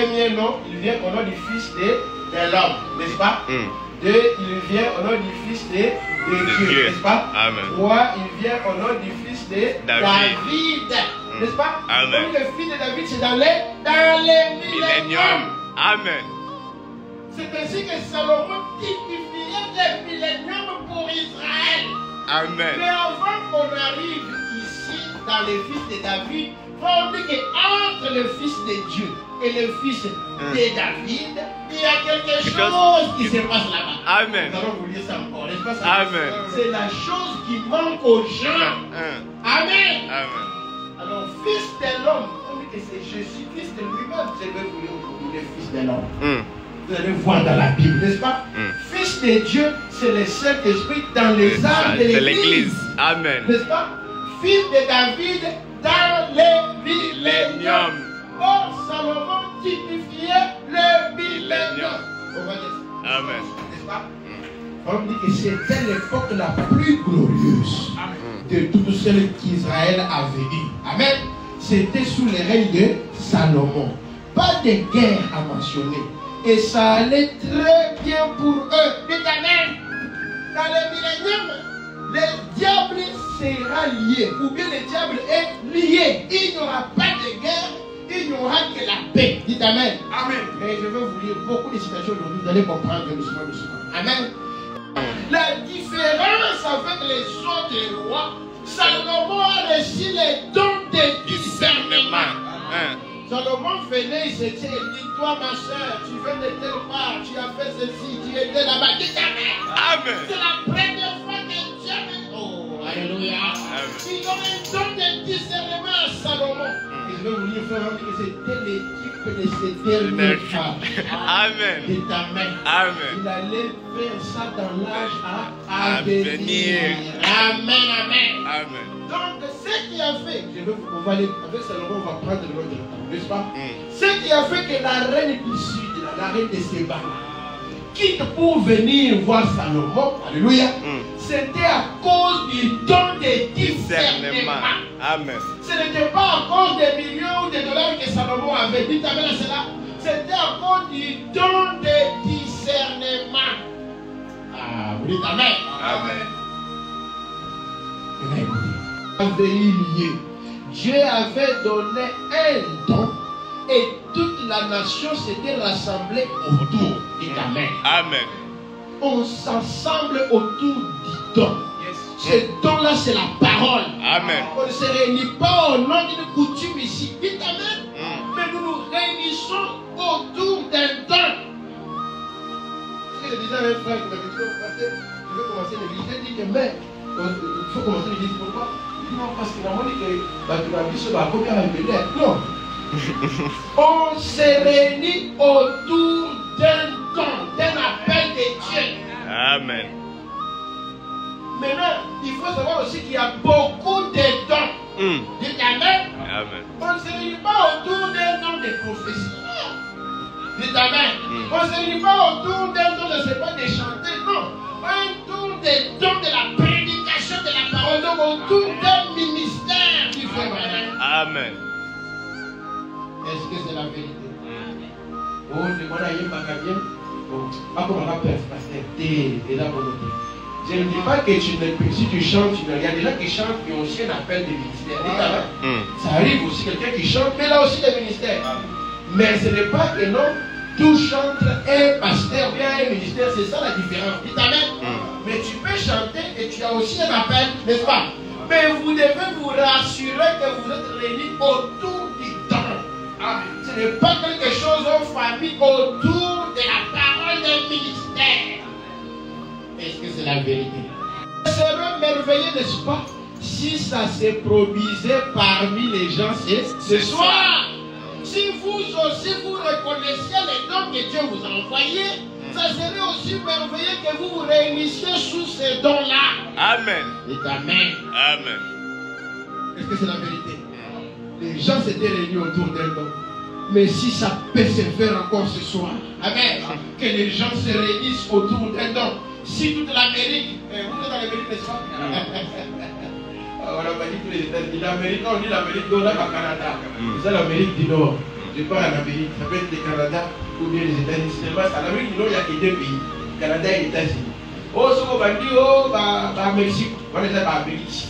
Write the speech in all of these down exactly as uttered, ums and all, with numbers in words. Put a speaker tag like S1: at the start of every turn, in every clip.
S1: premier nom, il vient au nom du Fils de, de l'homme, n'est-ce pas?
S2: Mm.
S1: Deux, il vient au nom du Fils de, de,
S2: De
S1: Dieu,
S2: Dieu.
S1: n'est-ce pas?
S2: Amen.
S1: Trois, il vient au nom du Fils de
S2: David.
S1: David, n'est-ce pas?
S2: Amen.
S1: Donc le Fils de David, c'est dans les, dans les milléniums.
S2: Millénium. Amen.
S1: C'est ainsi que Salomon typifiait les milléniums pour Israël.
S2: Amen.
S1: Mais avant qu'on arrive ici, dans les fils de David, on dit qu'entre le Fils de Dieu et le Fils de David, il y a quelque chose qui se passe là-bas.
S2: Amen.
S1: Nous allons vous lire ça encore, n'est-ce pas ça?
S2: Amen.
S1: C'est la chose qui manque aux gens. Amen.
S2: Amen.
S1: Alors, Fils de l'homme, on dit que c'est Jésus-Christ lui-même. Je vais vous lire aujourd'hui le Fils de l'homme.
S2: Mm.
S1: Vous allez voir dans la Bible, n'est-ce pas?
S2: Mm.
S1: Fils de Dieu, c'est le Saint-Esprit dans les âmes de l'Église.
S2: Amen.
S1: N'est-ce pas? Fils de David dans les milléniums. Or, Salomon typifiait le millénium. On va dire ça.
S2: Amen.
S1: N'est-ce pas? On dit que c'était l'époque la plus glorieuse de toute celle qu'Israël a vécue. Amen. C'était sous les règnes de Salomon. Pas de guerre à mentionner. Et ça allait très bien pour eux. Dites Amen. Dans les milléniums, le diable sera lié. Ou bien le diable est lié. Il n'y aura pas de guerre. Il n'y aura que la paix. Dites Amen. Amen. Mais je vais vous lire beaucoup de citations aujourd'hui. Vous allez comprendre doucement, doucement. Amen. La différence avec les autres rois, Salomon a reçu les dons de discernement.
S2: Hein.
S1: Salomon venait, il se dit, dis-toi ma soeur, tu viens de telle part, tu as fait ceci, tu étais là-bas. Dis Amen.
S2: Amen.
S1: C'est la première fois que Dieu me... Oh, alléluia.
S2: Amen.
S1: Ils ont un don de discernement à Salomon. Et je vais vous dire, frère, que c'était l'équipe de ces derniers cas.
S2: Amen.
S1: Dis Amen.
S2: Amen.
S1: Il allait faire ça dans l'âge à,
S2: À
S1: à venir.
S2: venir.
S1: Amen, amen.
S2: Amen.
S1: Donc, ce qui a fait, je vais, on va aller, avec Salomon, on va prendre notre temps, n'est-ce pas?
S2: Mm.
S1: Ce qui a fait que la reine du sud, la, la reine de Séba, quitte pour venir voir Salomon, alléluia,
S2: Mm.
S1: c'était à cause du don de discernement.
S2: Discernement. Amen.
S1: Ce n'était pas à cause des millions de dollars que Salomon avait. Dites Amen à cela. C'était à cause du don de discernement. Ah, vous dites Amen.
S2: Amen.
S1: Maintenant, écoutez. Avait lié. Dieu avait donné un don et toute la nation s'était rassemblée autour. Dites Amen.
S2: Amen.
S1: On s'assemble autour du don. Ce don-là, c'est la parole.
S2: Amen.
S1: On ne se réunit pas au nom d'une coutume ici. Dites Amen.
S2: Mm.
S1: Mais nous nous réunissons autour d'un don. Ce que je disais à un frère qui m'avait dit, pasteur, je veux commencer l'église. J'ai dit que, mais, il faut commencer l'église. Pourquoi? Il dit non, parce que normalement, il dit que bah, tu vas vivre sur la première révélée. Non. On se réunit autour d'un don, d'un appel de Dieu.
S2: Amen.
S1: Maintenant, il faut savoir aussi qu'il y a beaucoup de dons.
S2: Mm.
S1: Dites Amen.
S2: Amen.
S1: On ne se réunit pas autour d'un don de prophétie. Dites Amen.
S2: Mm.
S1: On ne se réunit pas autour d'un don, je ne sais pas, de chanter. Non. Autour des dons de la prédication de la parole. Donc autour d'un ministère du frère.
S2: Amen.
S1: Est-ce que c'est la vérité?
S2: Mm.
S1: Oh, demande à Yé Bakabien. Bon, pas comme on appelle, pasteur. T'es là pour nous. Je ne dis pas que tu ne, si tu chantes, tu ne, il y a des gens qui chantent qui ont aussi un appel de ministère.
S2: Mm.
S1: Ça arrive aussi, quelqu'un qui chante, mais là aussi des ministères. Mais ce n'est pas que non, tout chantre un pasteur, bien un ministère, c'est ça la différence. Dites Amen.
S2: Mm.
S1: Mais tu peux chanter et tu as aussi un appel, n'est-ce pas? Mais vous devez vous rassurer que vous êtes réunis autour du don. Amen. Ce n'est pas quelque chose en famille, autour de la parole d'un ministère. Est-ce que c'est la vérité? Ça serait merveilleux, n'est-ce pas, si ça se produisait parmi les gens ce soir. Si vous aussi vous reconnaissiez les dons que Dieu vous a envoyés, ça serait aussi merveilleux que vous vous réunissiez sous ces dons-là.
S2: Amen.
S1: Dites Amen.
S2: Amen.
S1: Est-ce que c'est la vérité? Les gens s'étaient réunis autour d'un don. Mais si ça persévère encore ce soir, Amen, que les gens se réunissent autour d'un don. Si toute l'Amérique, eh, vous êtes dans l'Amérique, n'est-ce pas? On a pas dit tous les États-Unis. L'Amérique, on dit l'Amérique du Nord, au Canada.
S2: Mm.
S1: C'est l'Amérique du Nord. je pars en Amérique, ça peut être le Canada ou bien les États-Unis. En Amérique, il n'y a que deux pays, Canada et les États-Unis. Oh, ce qu'on va dire, oh, bah, bah, Mexique, on est là, bah, Amérique.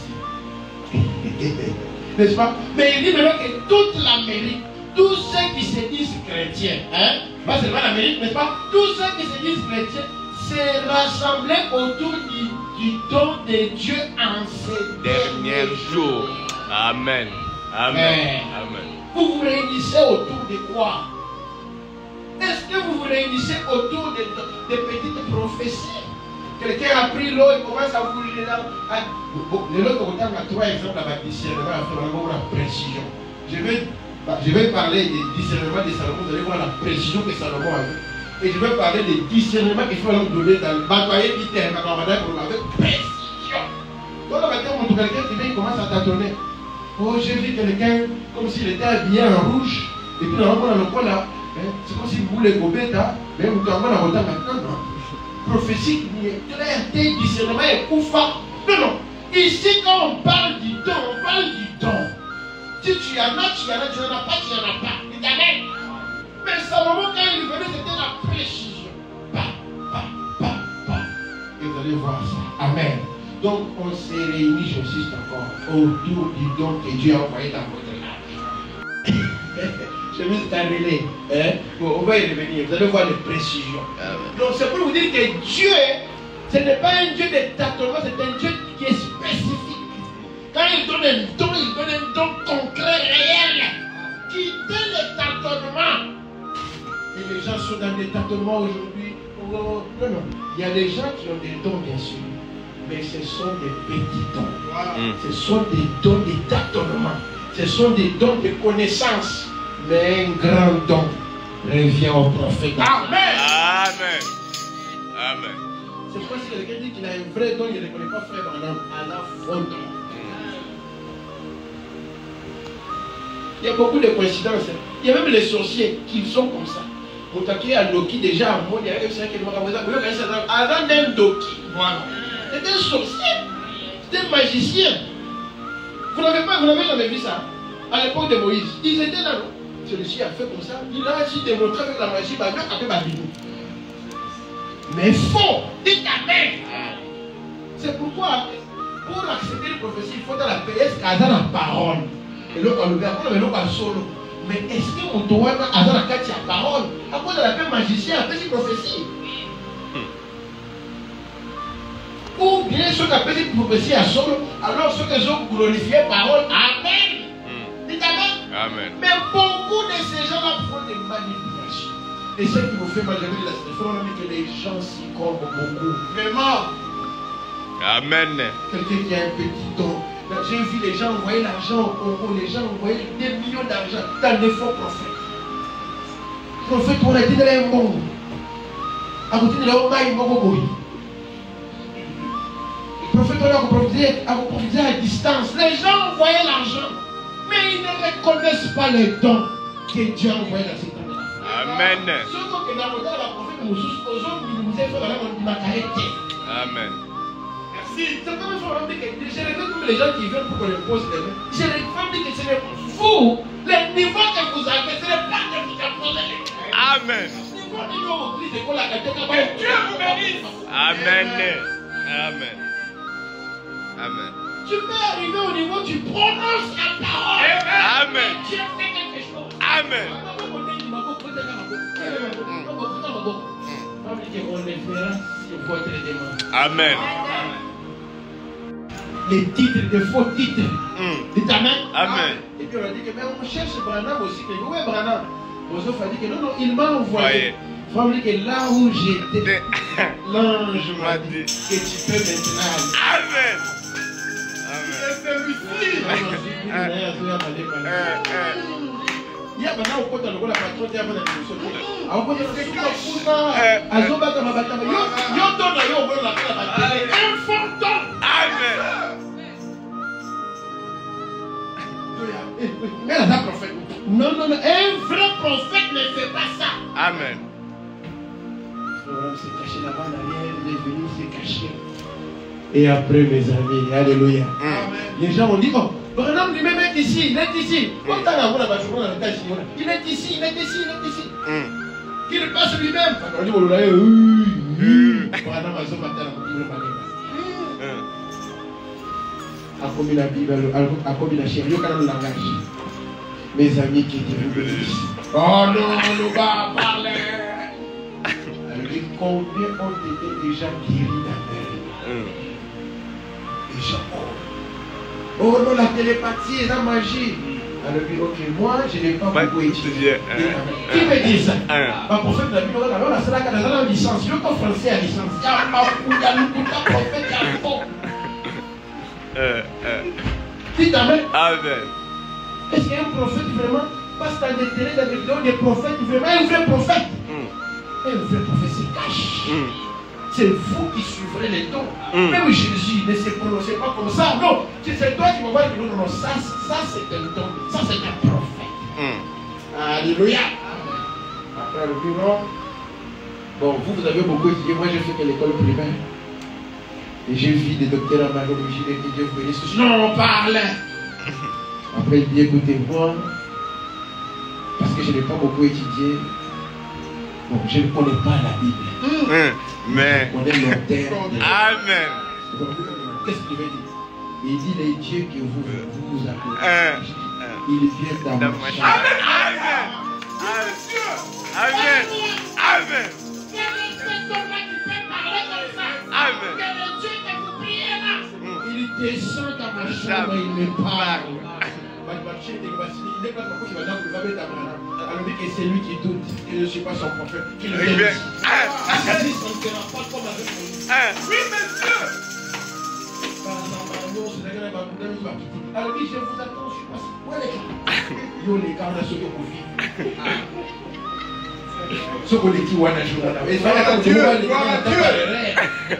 S1: N'est-ce pas? Mais il dit maintenant que toute l'Amérique, tous ceux qui se disent chrétiens, hein, pas seulement l'Amérique, n'est-ce pas? Tous ceux qui se disent chrétiens se rassembler autour du, du don de Dieu en ces derniers jours.
S2: Amen. Amen. Amen.
S1: Vous vous réunissez autour de quoi? Est-ce que vous vous réunissez autour de, de, de petites prophéties? Quelqu'un a pris l'eau et commence à bouger là. Les autres, on a trois exemples à bâtir, la précision. Je vais, je vais parler des discernements de Salomon, vous allez voir la précision que Salomon a. Et je vais parler des discernements qu'il faut leur donner dans le bataille du terrain, avec précision. Donc, la matin, on trouve quelqu'un qui vient, il commence à tâtonner. Oh, j'ai vu quelqu'un comme s'il était habillé en rouge. Et puis, on a le poil là. C'est comme si vous voulez gober là. Mais vous avez un retard maintenant, non? Prophétique, clarté, discernement et koufa. Non, non. Ici, quand on parle du don, on parle du don. Si tu en as, tu en as, tu n'en as pas, tu n'en as pas. Il t'amène. Mais Salomon, quand il venait, c'était la précision. Pas, pas, pas, pas. Et vous allez voir ça. Amen. Donc, on s'est réunis, j'insiste encore, autour du don que Dieu a envoyé dans votre âge. Je vais t'arrêter. Hein? Bon, on va y revenir. Vous allez voir les précisions. Amen. Donc, c'est pour vous dire que Dieu, ce n'est pas un Dieu de tâtonnement, c'est un Dieu qui est spécifique. Quand il donne un don, il donne un don concret, réel, qui donne le tâtonnement. Et les gens sont dans des tâtonnements aujourd'hui. Oh, non, non. Il y a des gens qui ont des dons, bien sûr. Mais ce sont des petits dons. Wow. Ce sont des dons de tâtonnement. Ce sont des dons de connaissance. Mais un grand don revient au prophète. Amen.
S2: Amen. Amen.
S1: C'est pourquoi si quelqu'un dit qu'il a un vrai don, il ne reconnaît pas frère Branham. Elle a faux don. Il y a beaucoup de coïncidences. Il y a même les sorciers qui sont comme ça. On t'a créé un Doki déjà à moi. Il y a un sorcier qui m'a dit avant d'un Doki. Voilà. C'était un sorcier. C'était un magicien. Vous n'avez pas, vous n'avez jamais vu ça. À l'époque de Moïse, ils étaient là. Celui-ci a fait comme ça. Il a aussi démontré avec la magie. Bah, non, avec Babylone. Mais faux. Dites Amen. C'est pourquoi, pour accepter les prophéties, il faut dans la P S qu'à la parole. Et l'autre, on le verra, mais l'autre, solo. Mais est-ce que mon doigt a dans la carte la parole? À cause de la paix magicien, après c'est prophétie. Ou bien ceux qui appellent cette prophétie à solo, alors ceux qui ont glorifié parole. Amen. Dites Amen.
S2: Amen.
S1: Mais beaucoup de ces gens-là font des manipulations. Et ce qui vous fait mal, j'avais dit la semaine dernière, que les gens s'y corrent beaucoup. Vraiment.
S2: Amen.
S1: Quelqu'un qui a un petit don. J'ai vu les gens envoyer l'argent au Congo, les gens envoyer des millions d'argent dans les faux prophètes. Le prophète, on a été dans un monde. À côté de la Oma, il m'a beaucoup. Le prophète, on a prophétisé à distance. Les gens envoyaient l'argent. Mais ils ne reconnaissent pas les dons que Dieu a envoyés dans ces temps-là.
S2: Amen. Amen.
S1: Merci. C'est comme ça que je regrette tous les gens qui viennent pour qu'on les pose les mains. Je regrette que ce n'est pas vous. Le niveau que vous avez, ce n'est pas que vous apposez les mains.
S2: Amen.
S1: Dieu vous bénisse.
S2: Amen. Amen. Amen.
S1: Tu peux arriver au niveau où tu prononces la parole.
S2: Amen.
S1: Dieu fait quelque chose.
S2: Amen. Amen.
S1: Les titres, de faux titres.
S2: Mm.
S1: Dites Amen.
S2: Amen.
S1: Et puis on a dit que mais on cherche Branham aussi. Que où est Branham? Bozov a dit que non, non, il m'a envoyé. Il faut me dire que là où j'étais, l'ange m'a dit que tu peux maintenant aller.
S2: Amen.
S1: Il y a maintenant au côté de la patronne qui a fait la discussion. Alors, quand il y a quelqu'un qui a fait ma bataille, il y a d'autres qui ont fait la bataille. Un fantôme.
S2: Amen.
S1: Mais là, un prophète. Non, non, non. Un vrai prophète ne fait pas ça.
S2: Amen.
S1: Abraham s'est caché là-bas en arrière, il est venu se cacher. Et après, mes amis, alléluia.
S2: Amen.
S1: Les gens ont dit, oh, Branham lui-même est ici, il est ici. Il est ici, il est ici, il est ici. Qu'il passe lui-même. On dit, oh là, oui. Branham a son matin, a commis la Bible, a commis la chérie, au canal langage. Mes amis qui étaient venus. Oh non, on va parler. Combien ont été déjà guéris d'Amérique? Les gens, oh, oh non, la télépathie, la magie. Alors, dit, ok, moi, je n'ai pas beaucoup étudié. Qui me dit ça? Ma prophète de la Bible, on a la salle à la licence. Je veux qu'en français à licence. Il y a un mafou, il y a un prophète, il y a un fond. Dites Amen.
S2: Amen.
S1: Est-ce qu'un prophète vraiment passe dans des télés, dans des vidéos, des prophètes, vraiment un vrai prophète? Un vrai prophète se cache. Mm. C'est vous qui suivrez les dons. Mm. Même Jésus ne se prononçait pas comme ça. Non, c'est toi qui vas voir que non, non, ça, ça c'est un don. Ça c'est un prophète. Mm. Alléluia. Après le bureau. Bon, vous, vous avez beaucoup étudié. Moi, j'ai fait que l'école primaire. Et j'ai vu des docteurs en magologie, des Dieu vous bénisse. Non, on parle. Après, il dit, écoutez-moi, parce que je n'ai pas beaucoup étudié. Bon, je ne connais pas la Bible.
S2: Mmh. Mais.
S1: Je connais l'auteur.
S2: Amen.
S1: Qu'est-ce qu'il veut dire? Il dit les dieux que vous vous, vous appelez. Il vient dans ma chambre.
S2: Amen. Amen. Amen. Amen.
S1: Il descend dans ma chambre et il me parle. Alors dit que c'est lui qui doute, que je ne suis pas son prophète, qu'il vient ici. Il dit, ça ne sera pas comme avec nous. Oui, monsieur. Alors dit, je vous attends, je suis passé. Où est les gars? Yo, les gars, on a sauvé pour vivre. Ce qu'on dit, on a joué. Et ça va être Dieu, gloire à Dieu.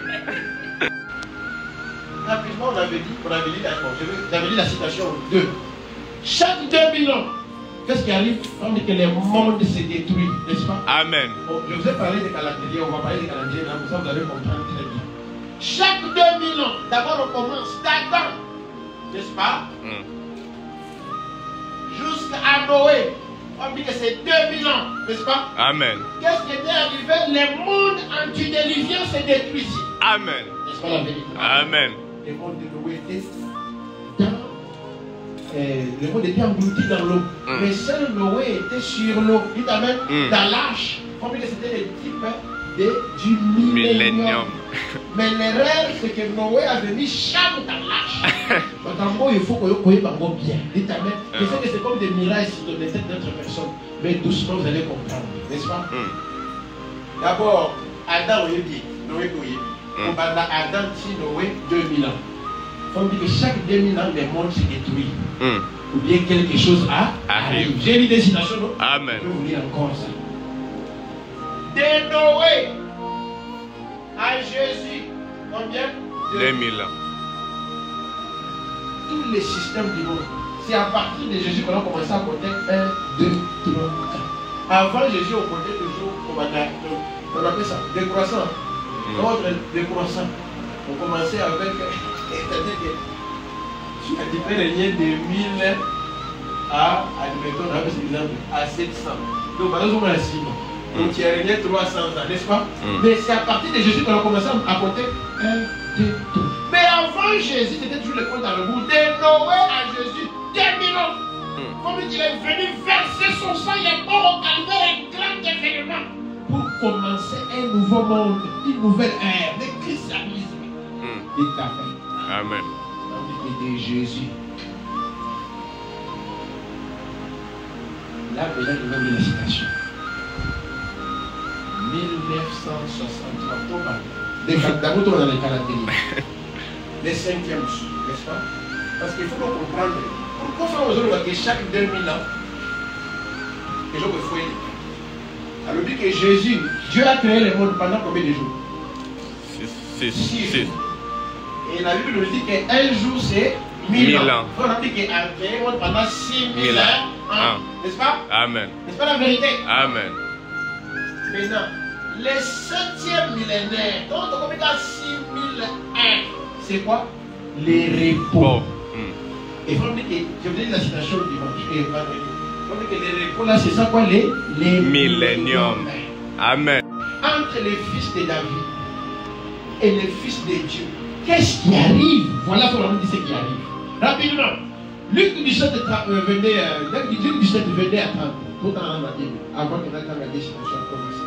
S1: Rapidement, on avait dit, on avait dit, d'accord, j'avais dit la citation deux. Chaque deux mille ans, qu'est-ce qui arrive? On dit que le monde se détruit, n'est-ce pas?
S2: Amen.
S1: Bon, je vous ai parlé des calendriers, on va parler des calendriers, là, ça vous allez comprendre très bien. Chaque deux mille ans, d'abord on commence d'Adam, n'est-ce pas? Mm. Jusqu'à Noé, on dit que c'est deux mille ans, n'est-ce pas?
S2: Amen.
S1: Qu'est-ce qui était arrivé? Le monde antidéluvien s'est détruit ici.
S2: Amen.
S1: N'est-ce pas la vérité?
S2: Amen.
S1: Le monde de Noé était dans... Euh, le monde était englouti dans l'eau. Mm. Mais seul Noé était sur l'eau. Dites Amen. Mm. Dans l'arche. Comme c'était le type de, du millénium. Mais l'erreur, c'est que Noé avait mis Cham dans l'arche. Donc en gros, il faut que vous voyez bien. Dites Amen. Je sais que c'est comme des miracles sur les têtes d'autres personnes. Mais doucement, vous allez comprendre. N'est-ce pas? Mm. D'abord, Adam, vous dit. Noé, vous dit. Mm. Adam, dit Noé, deux mille ans. On dit que chaque deux mille ans, le monde se détruit. Mm. Ou bien quelque chose a arrive. J'ai lu des citations, non?
S2: Amen.
S1: Je vais vous lire encore ça. De Noé à Jésus, combien?
S2: deux mille ans.
S1: Tous les systèmes du monde. C'est à partir de Jésus qu'on a commencé à compter un, deux, trois, quatre. Avant Jésus, on comptait toujours, on appelle ça décroissant. Mm. Autre décroissant. On commençait avec. C'est-à-dire que tu as différé de mille à, admettons, on avait cet exemple, à sept cents. Donc, par exemple, on a six mois. Donc, tu as régné trois cents ans, n'est-ce pas? Mm. Mais c'est à partir de Jésus qu'on a commencé à compter un, deux, trois. Mais avant Jésus, c'était toujours le compte dans le bout. De Noé à Jésus, deux mille ans. Mm. Comme il est venu verser son sang, il est mort au calvaire, un grand événement. Pour commencer un nouveau monde, une nouvelle ère, le christianisme. Mm. Et t'appelles.
S2: Amen.
S1: De Jésus. Là, maintenant, je vais vous la citation. mille neuf cent soixante-trois. D'abord, on a les calendriers. Les cinquièmes sous, n'est-ce pas? Parce qu'il faut comprendre. Pourquoi faire aujourd'hui que chaque deux mille ans, les gens peuvent fouiller? Alors, dit que Jésus, Dieu a créé le monde pendant combien de jours? Six jours. Et la Bible nous dit qu'un jour c'est mille ans. On a dit qu'un monde pendant six mille ans. Hein? N'est-ce pas?
S2: Amen.
S1: N'est-ce pas la vérité?
S2: Amen.
S1: Maintenant, les septième millénaires, donc on dit six mille un, c'est quoi? Les repos.
S2: Oh. Mm.
S1: Et vous dit que, je vous ai dit la citation du dimanche et vendredi. Vous dit que les repos là, c'est ça quoi les, les
S2: Millénium. Amen.
S1: Entre les fils de David et les fils de Dieu, qu'est-ce qui arrive? Voilà ce qu'on nous dit ce qui arrive. Rapidement. Luc dix-sept, venait, Luc dix-sept venait à trente. Tout en la Bible. Avant que la destination commence.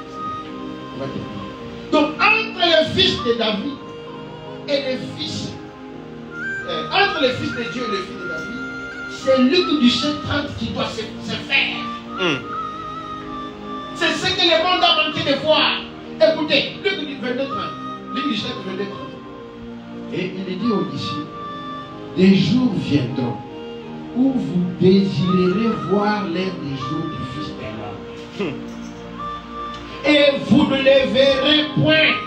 S1: Donc, entre les fils de David et les fils, euh, entre les fils de Dieu et les fils de David, c'est Luc dix-sept, trente qui doit se, se faire. Mm. C'est ce que le monde a manqué de voir. Écoutez, Luc vingt-deux, trente. Luc dix-sept, vingt-deux, trente. Et il est dit aux disciples, des jours viendront où vous désirerez voir l'un des jours du Fils de l'homme. Et vous ne les verrez point.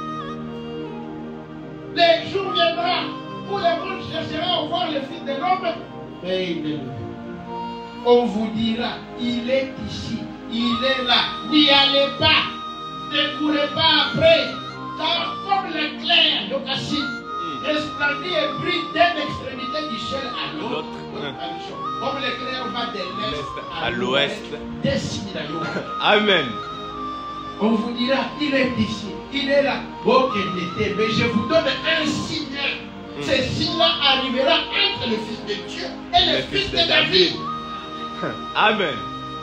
S1: Les jours viendront où le monde cherchera à voir le Fils de l'homme. Et il est là. On vous dira, il est ici, il est là. N'y allez pas. Ne courez pas après. Car comme l'éclair de Cassis, resplendit et brille d'une extrémité du ciel à l'autre. Comme l'éclair va de l'est à l'ouest.
S2: Amen.
S1: On vous dira, il est ici, il est là. Ok, mais je vous donne un signe. Mm. Ce signe-là arrivera entre le Fils de Dieu et le, le Fils, fils de, de David.
S2: Amen.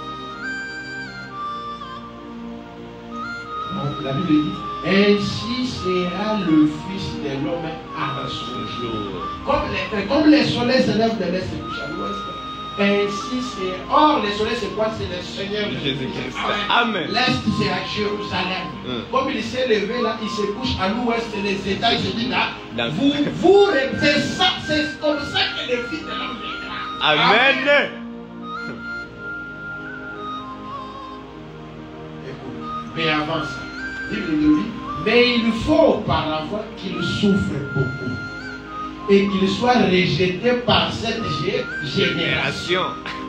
S1: Donc, la Bible dit, ainsi sera le Fils de l'homme à son jour. Comme les, comme les soleils se lèvent de l'est et se couchent à l'ouest, ainsi c'est. Or, le soleil c'est quoi? C'est le Seigneur
S2: Jésus-Christ. Amen.
S1: L'est c'est à Jérusalem. Hum. Comme il s'est levé là, il se couche à l'ouest, les États-Unis là. Dans vous, vous, c'est ça, c'est comme ça que le Fils de l'homme viendra.
S2: Amen. Amen.
S1: Écoute, mais avant ça, Bible nous dit, mais il faut auparavant qu'il souffre beaucoup et qu'il soit rejeté par cette génération.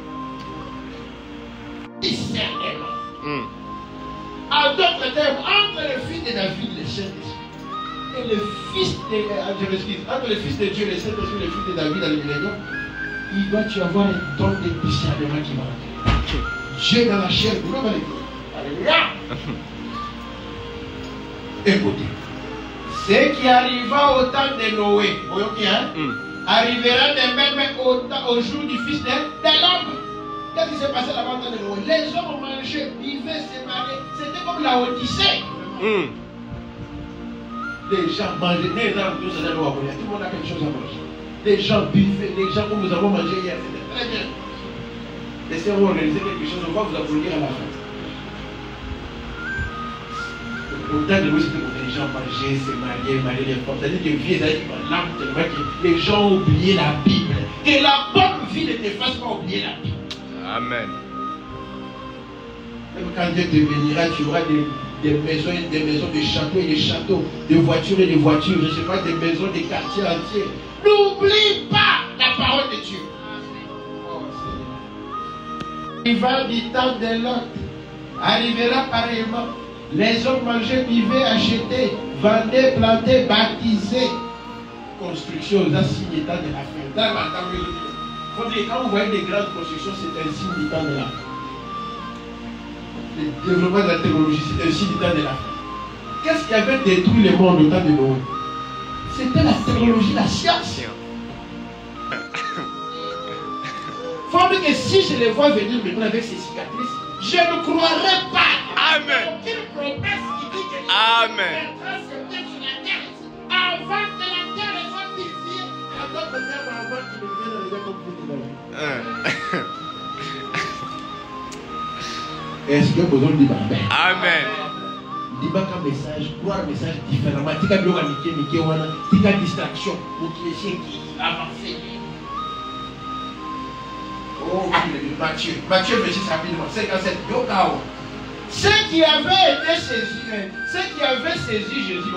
S1: Discernement. Mm. En d'autres termes, entre le fils de David, le Saint-Esprit, et le fils de, euh, je m'excuse, entre le fils de Dieu, le Saint-Esprit, et le fils de David dans le millénium, il doit y avoir un don de discernement qui va entrer. Dieu dans la chair, vous l'avez dit. Alléluia. Écoutez, ce qui arriva au temps de Noé, hein, mm. arrivera de même au, au jour du Fils de, de l'homme. Qu'est-ce qui s'est passé là-bas au temps de Noé? Les hommes mangeaient, vivaient, se mariaient. C'était comme la Odyssée. Mm. Les gens mangeaient, les gens, tout le monde a quelque chose à manger. Les gens buvaient, les gens comme nous avons mangé hier, c'était très bien. Laissez-moi organiser quelque chose, on va vous applaudir à la fin. Au temps de nous, c'était pour que les gens mangeaient, se mariaient, mariaient les femmes. C'est-à-dire que vie est l'âme tellement que les gens ont oublié la Bible. Que la bonne vie ne te fasse pas oublier la Bible.
S2: Amen.
S1: Même quand Dieu te bénira, tu auras des, des maisons et des maisons, des châteaux et des châteaux, des voitures et des voitures, je ne sais pas, des maisons, des quartiers entiers. N'oublie pas la parole de Dieu. Oh, il va du temps de l'autre. Arrivera pareillement. Les hommes mangeaient, vivaient, achetaient, vendaient, plantaient, baptisaient. Construction, c'est un signe du temps de la fin. Dans la temps, quand vous voyez des grandes constructions, c'est un signe du temps de la fin. Le développement de la technologie, c'est un signe du temps de la fin. Qu'est-ce qui avait détruit le monde au temps de Noé? C'était la technologie, la science. Il faut dire que si je les vois venir maintenant avec ces cicatrices, je ne croirais pas.
S2: Amen.
S1: Aucune promesse qui dit que
S2: Amen.
S1: avant que la terre soit purifiée, à d'autres termes, avant qu'il ne vienne arriver comme vous de la vie. Est-ce que vous avez dit Amen?
S2: Amen.
S1: Dis pas qu'un message, croire un message différemment. Tu as tu as distraction pour qui est qui avance. Oh, Matthieu, Matthieu, verset rapidement, cinquante-sept, Yokao. Ceux qui avaient été saisis, ceux qui avaient saisi Jésus,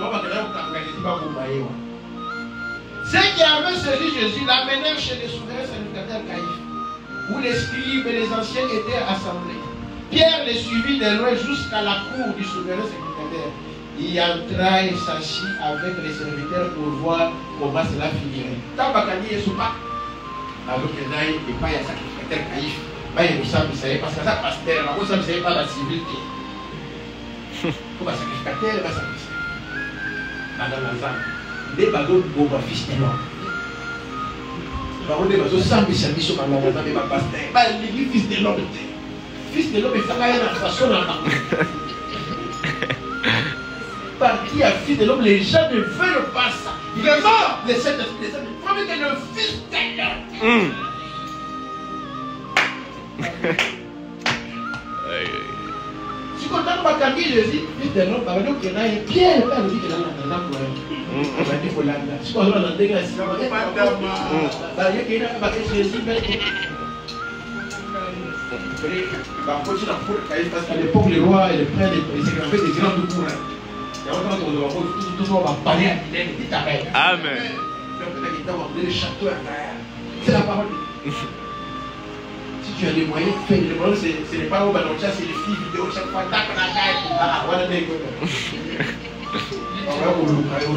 S1: ceux qui avaient saisi Jésus l'amenèrent chez les souverains sacrificateurs Caïphe, où les scribes et les anciens étaient assemblés. Pierre les suivit de loin jusqu'à la cour du souverain sacrificateur. Il entra et s'assit avec les serviteurs pour voir comment cela finirait. Tabakani et Soupa. Alors que là, il n'y a pas un sacrificateur caïf. Il y a un sacrificateur parce que ça pasteur, la cosa ne savait pas la civilité. Il faut un sacrificateur, il va sacrifier. Madame Lazare, les bateaux pour ma fils de l'homme. Par contre, les bateaux sans bis à bis sur ma maman et ma pasteur. Il fils de l'homme. Fils de l'homme, il faut qu'il y ait une façon à part. Par qui a fils de l'homme, les gens ne veulent pas ça. Vraiment, les sept de les sept il faut que le fils de l'homme. Si on a pas Camille, je dis, fils de l'homme, par exemple, il y a Pierre, pas le dit que là, on a un peu. On va dire, il faut l'amener. Si on a un dégât, si on a un dégât, il y a un dégât, Jésus, par contre, parce qu'à l'époque, les rois et les prêtres, ils s'écrasaient des grands tours. Il y a longtemps qu'on doit toujours parler à Guinée, dit Amen.
S2: Amen.
S1: Les châteaux à terre. C'est la parole. Si tu as les moyens, fais les moyens. Ce n'est pas au Banocha, c'est les filles vidéo chaque fois. Tac, tac, tac. Ah, voilà des gars. On va vous le faire.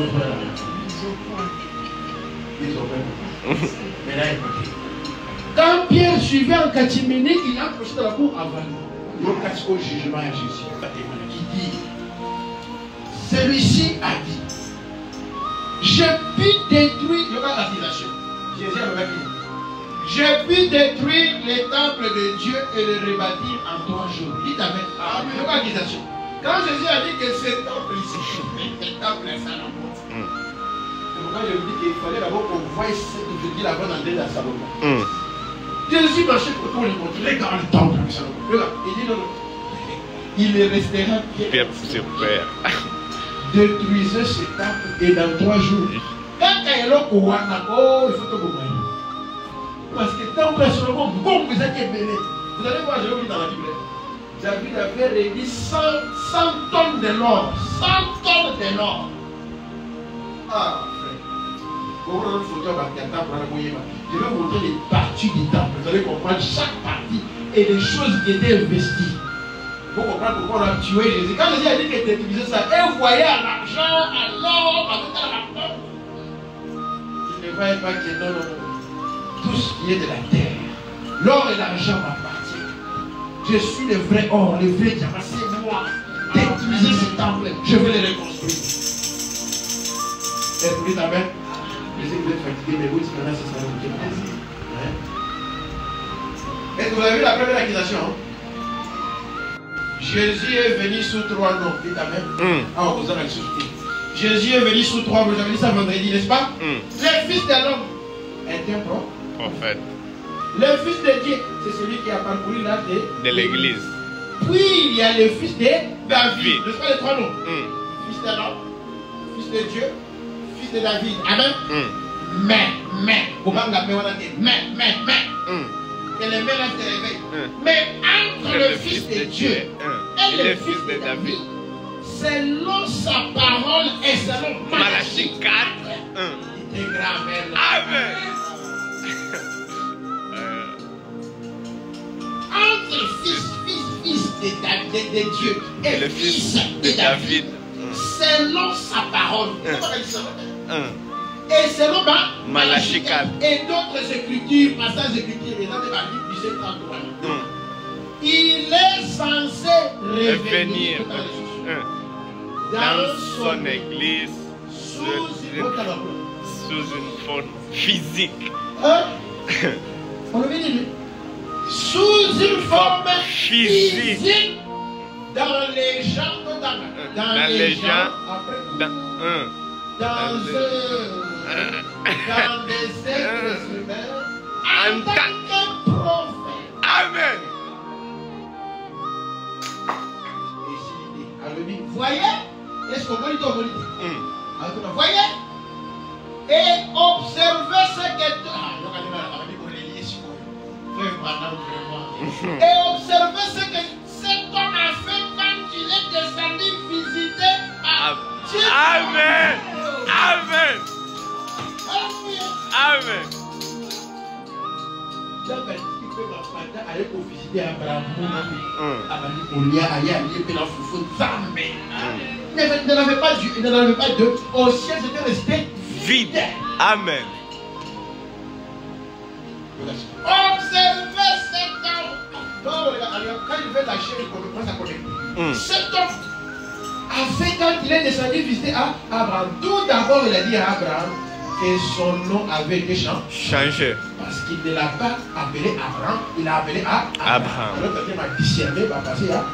S1: Ils ont fait. Mais là, écoutez. Quand Pierre suivait en catiménique, il a approché de la cour avant nous. Il a caché au jugement à Jésus. Qui dit, celui-ci a dit, je puis détruire, il y aura l'accusation. Jésus a dit, je puis détruire les temples de Dieu et les rebâtir en trois jours. Dites Amen. Il y aura l'accusation. Quand Jésus a dit que ce temple ici, ce temple est Salomon. C'est pourquoi je vous dis qu'il fallait d'abord qu'on voie ce que je dis là-bas dans le dans Salomon. Jésus marchait pour tout le monde. Regarde le temple de Salomon. Regarde, il dit non, non. Il est restera pierre sur pierre. Détruisez ce temple et dans trois jours. Quand il y a oh, il faut que vous voyez. Parce que le temple de Salomon, comme vous êtes ébélé, vous allez voir, je vais vous dire dans la Bible. David avait réuni cent tonnes de l'or. cent tonnes de l'or. Ah, frère. Je vais vous montrer les parties du temple. Vous allez comprendre chaque partie et les choses qui étaient investies. Vous comprenez pourquoi on a tué Jésus. Quand Jésus a dit qu'il était utilisé ça, et voyez à l'argent, à l'or, à tout à la porte. Je ne voyais pas que non, non, non. Tout ce qui est de la terre, l'or et l'argent m'appartiennent. Je suis le vrai or, le vrai diamant, c'est moi. D'utiliser ce temple, je vais le reconstruire. Est-ce que vous dites Amen? Je sais que vous êtes fatigué, mais vous dites maintenant c'est ça le plaisir. Est-ce que vous avez vu la première accusation? Jésus est venu sous trois noms. Dites Amen. Mm. Ah, vous avez souffert. Jésus est venu sous trois noms. Vous avez dit ça vendredi, n'est-ce pas? Mm. Le Fils de l'homme est un prophète. Le Fils de Dieu, c'est celui qui a parcouru l'âge de,
S2: de l'Église.
S1: Puis il y a le Fils de David. N'est-ce pas les trois noms? Mm. Fils de l'homme, Fils de Dieu, Fils de David. Amen. Mm. Mais, mais, comment on l'appelle? Mais, mais, mais. Mm. Que les mains se réveillent. Mm. Mais entre le, le Fils, fils de Dieu mm. et, et le, le Fils de David, selon sa parole et selon Malachie quatre, il est grand. Amen. Entre fils, fils, fils de, David, de, de Dieu et, et le fils, fils de, de David, David. selon sa parole. Mm. Et selon Malachie quatre et d'autres écritures, passages écritures, les autres Bible du sept trente-trois. Mm. Il est censé revenir mm. dans, dans son, son église sous une, sous une forme physique. Hein? On le dit, sous une forme physique, physique dans les gens, dans, dans, dans les, les gens, après, dans, un, dans, dans un dans des êtres humains en tant que prophète. Amen. Voyez, est-ce qu'on peut dire qu'on dit? Voyez et observez ce que et observez ce que cet homme a fait quand il est descendu visiter à Dieu. Amen. Amen. Amen. Aller pour visiter Abraham, il n'avait pas Dieu, il n'avait pas Dieu. Au ciel, c'était resté vide. Amen. Observez cet homme. Quand il fait la chair, il commence à connaître. Cet homme a fait quand il est descendu visiter à Abraham. Tout d'abord, il a dit à Abraham que son nom avait été changé. Parce qu'il ne l'a pas appelé Abraham, il l'a appelé à Abraham. Alors, quelqu'un m'a discerné, va passer à.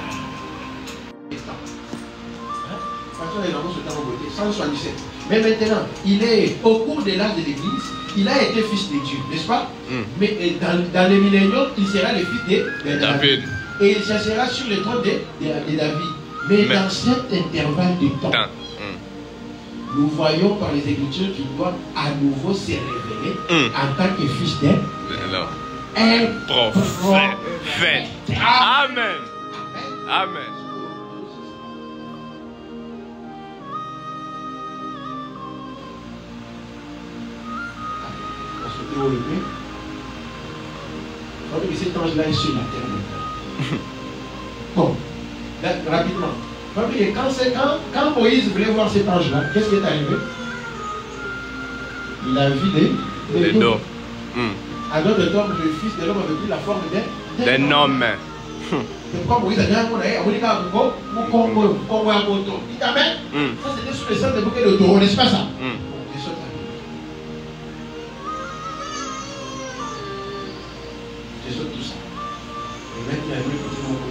S1: cent soixante-dix-sept. Mais maintenant, il est au cours de l'âge de l'église, il a été fils de Dieu, n'est-ce pas? mm. Mais dans, dans les milléniums, il sera le fils de, de David. Et il s'assera sur le trône de, de, de David. Mais, Mais dans cet intervalle de temps, mm. nous voyons par les Écritures qu'il doit à nouveau se révéler mm. en tant que fils d'un un prophète.
S2: Amen. Amen.
S1: Élevé. On dit que cet ange-là est sur la terre maintenant. Bon, là, rapidement. Quand, quand, quand Moïse voulait voir cet ange-là, qu'est-ce qui est arrivé? Il a vu des, des dos. À d'autres termes, le fils de l'homme avait pris la forme d'un homme. C'est pourquoi Moïse a dit à mon aïe, on dit qu'à Congo, mon Congo, Congo à Moto. Dites Amen. Ça c'était sur le centre de bouquet de taureau, n'est-ce pas ça? Je saute tout ça. Et maintenant, il a voulu continuer mon coup.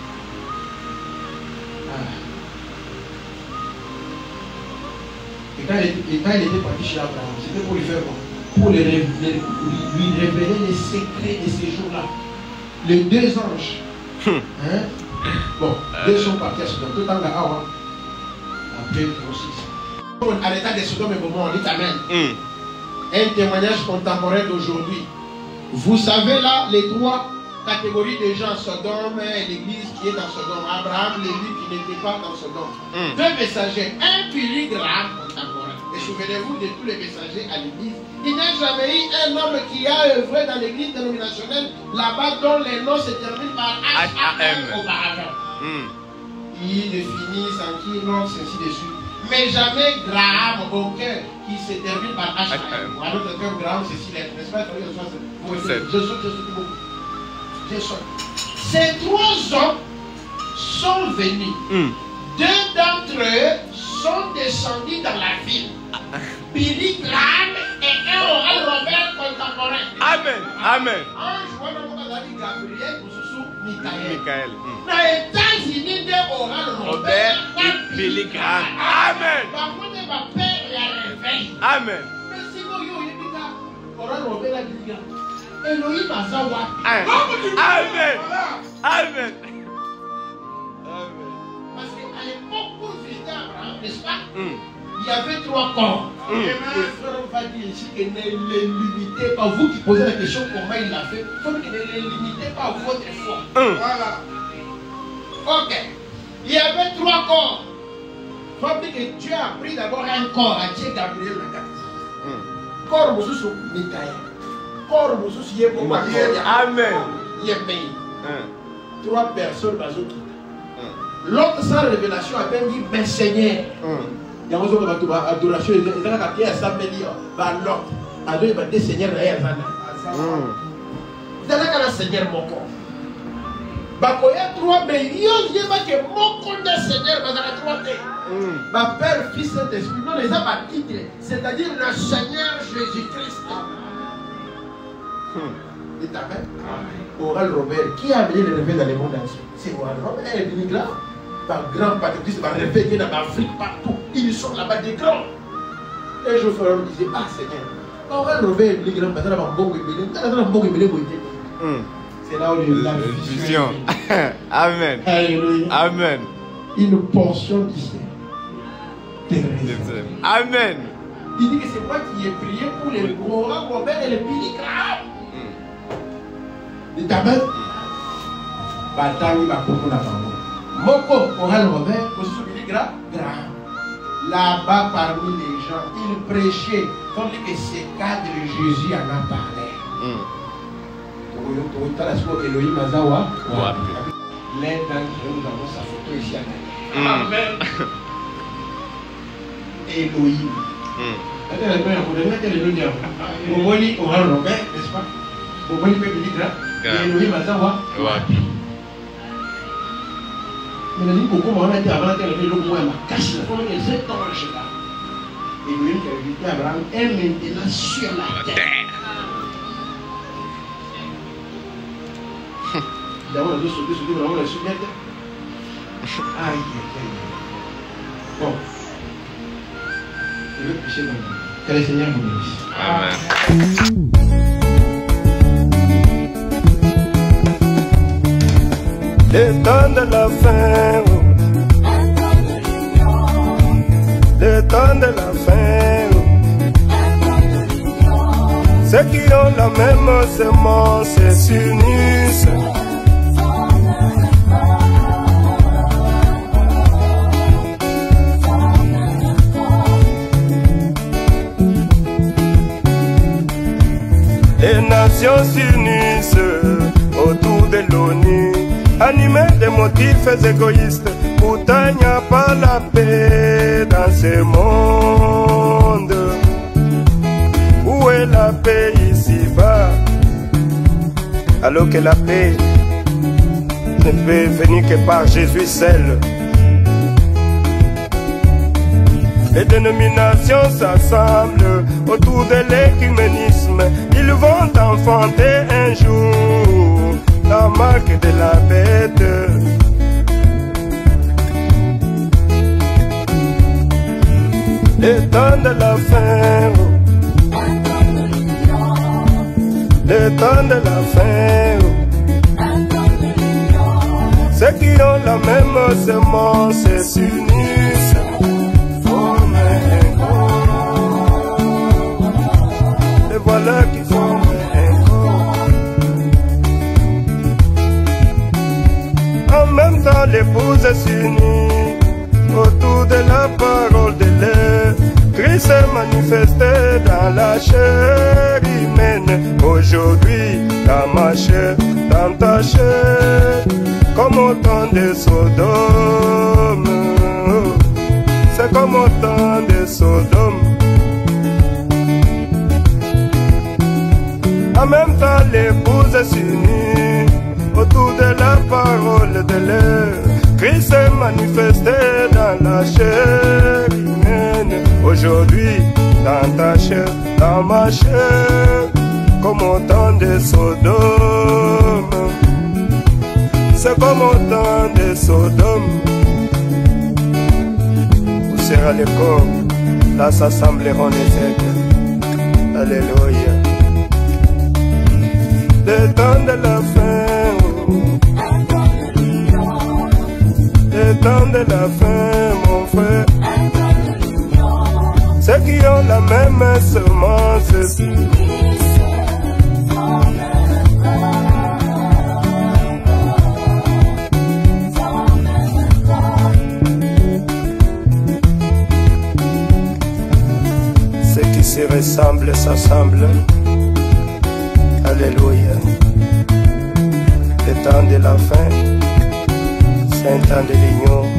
S1: Et quand il était, et quand il était parti chez Abraham, c'était pour lui faire quoi? Pour lui, lui, lui révéler les secrets de ces jours-là. Les deux anges. Hein? Bon, deux sont partis à Sodome. Tout en Gahawa. Après, aussi. À l'état de Sodome et Gomorrhe, on dit Amen. Mm. Un témoignage contemporain d'aujourd'hui. Vous savez là, les trois catégories de gens, Sodome, l'église qui est dans Sodome, Abraham, l'église qui n'était pas dans Sodome. Mm. Deux messagers, un pilgrim contemporain. Et souvenez-vous de tous les messagers à l'église. Il n'y a jamais eu un homme qui a œuvré dans l'église dénominationnelle là-bas dont les noms se terminent par H A M auparavant. Mm. Ils définissent en qui, non, c'est ainsi de suite. Mais jamais Graham, aucun qui se termine par H A M. Ou à l'autre terme, Graham, c'est six lettres. N'est-ce pas? Je saute, je saute beaucoup. Je saute. Ces trois hommes sont venus. Mm. Deux d'entre eux sont descendus dans la ville. Billy Graham et un Oral Robert contemporain.
S2: Amen. Amen.
S1: Ange, voilà, on a dit Gabriel, Michael.
S2: Michael.
S1: Dans les États-Unis de Oral Robert et Billy Graham.
S2: Amen.
S1: Par contre, ma père y a réveillé.
S2: Amen.
S1: Mais si vous avez dit Oral Robert et Billy Graham. Elohim Azawa.
S2: Amen. Amen.
S1: Parce qu'à l'époque, pour visiter Abraham, n'est-ce pas? Mm. Il y avait trois corps. Mm. Et le frère va dire ici que ne les limitez pas. Vous qui posez la question comment il l'a fait, il faut que ne les limitez pas à votre foi. Mm. Voilà. Ok. Il y avait trois corps. Il faut dire que Dieu a pris d'abord un corps à Dieu Gabriel la carte. Corps Moussou Michael. Corps Moussou Yébo.
S2: Amen.
S1: Yémei. Trois personnes dans une. L'autre sans révélation a bien dit, mais Seigneur. Il y a une adoration, il y a un assembly, l'autre. Alors il va dire Seigneur, il y a un Seigneur, mon corps. Il y a trois, mais il y a mon corps de Seigneur, mais il y a trois thés. Ma Père, Fils, Saint-Esprit, non, les hommes à titre, c'est-à-dire le Seigneur Jésus-Christ. Dites Amen. Oral Robert, qui a amené le réveil dans le monde entier? C'est Oral Robert, et Billy Graham. Par grand patriotisme, par réveil dans l'Afrique, partout. Ils sont là-bas des grands. Et je me disais, ah Seigneur, Oral Robert et Billy Graham, c'est là où la vision.
S2: Amen.
S1: Alléluia.
S2: Amen.
S1: Une portion d'ici.
S2: Amen.
S1: Il dit que c'est moi qui ai prié pour les Oral Robert et les Billy Graham. Dites Amen. Bataille va pour la femme. Moko, Oral Robert, Billy Graham. Là-bas parmi les gens, il prêchait. Comme dit que ces cadres, Jésus en a parlé. Elohim Azawa. L'un d'entre eux, nous avons sa photo ici à la Amen. Elohim. Vous voyez Oral Robert, n'est-ce n'est-ce pas? Bon, moi, il peut me dire là, et Elohim a savoir. Mais il dit pourquoi on a été avant la terre, le moins ma cache là, on est sept ans là. Et Elohim qui a invité Abraham est maintenant sur la terre. D'abord, on a sauté, sauté, on a sauté la terre. Aïe, aïe, aïe. Bon. Je vais picher dans le monde. Que le Seigneur vous bénisse.
S2: Amen.
S3: Le temps de la fin, le temps de la fin, ceux qui ont la même semence s'unissent. Les nations s'unissent autour de l'ONU, animés des motifs égoïstes. Pourtant il n'y a pas la paix dans ce monde. Où est la paix ici-bas? Alors que la paix ne peut venir que par Jésus seul. Les dénominations s'assemblent autour de l'écuménisme. Ils vont enfanter un jour la marque de la bête. Le temps de la fin, le temps de la fin, ceux qui ont la même semence s'unissent. Voilà qui forme un corps. En même temps, l'épouse s'unit autour de la parole de l'air. Christ s'est manifesté dans la chair humaine. Aujourd'hui, dans ma chair, dans ta chair, comme au temps de Sodome. C'est comme au temps de Sodome. En même temps, l'épouse s'unit autour de la parole de l'air. Christ s'est manifesté dans la chair humaine. Aujourd'hui, dans ta chair, dans ma chair, comme au temps de Sodome. C'est comme au temps de Sodome. Où sera le corps? Là s'assembleront les êtres. Alléluia. Le temps de la fin, le temps de la fin, mon frère. Ceux qui ont la même semence, ceux qui se ressemblent s'assemblent. Alléluia. Le temps de la fin, c'est un temps de l'union.